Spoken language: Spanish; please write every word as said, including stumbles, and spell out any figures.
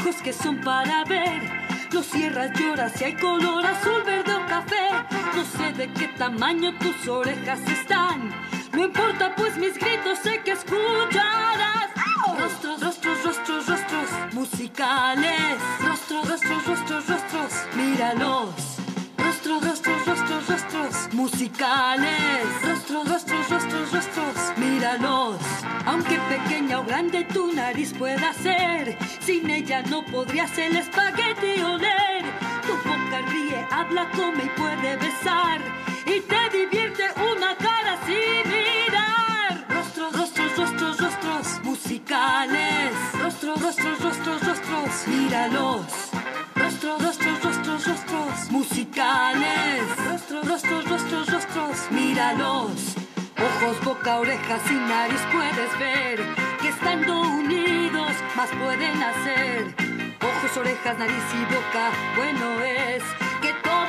ojos que son para ver. Los cierras, lloras si hay color azul, verde o café. No sé de qué tamaño tus orejas están. No importa pues mis gritos sé que escucharás. Rostros, rostros, rostros, rostros musicales. Rostros, rostros, rostros, rostros, míralos. Rostros, rostros, rostros, rostros musicales. Rostros, rostros, rostros, rostros, míralos. Aunque pequeña o grande tu nariz pueda ser, sin ella no podrías el espagueti oler. Tu boca ríe, habla, come y puede besar, y te divierte una cara sin mirar. Rostros, rostros, rostros, rostros musicales. Rostros, rostros, rostros, rostros, míralos. Rostros, rostros, rostros, rostros musicales. Rostros, rostros, rostros, rostros, míralos. Ojos, boca, orejas y nariz puedes ver que estando unidos más pueden hacer. Ojos, orejas, nariz y boca, bueno es que todo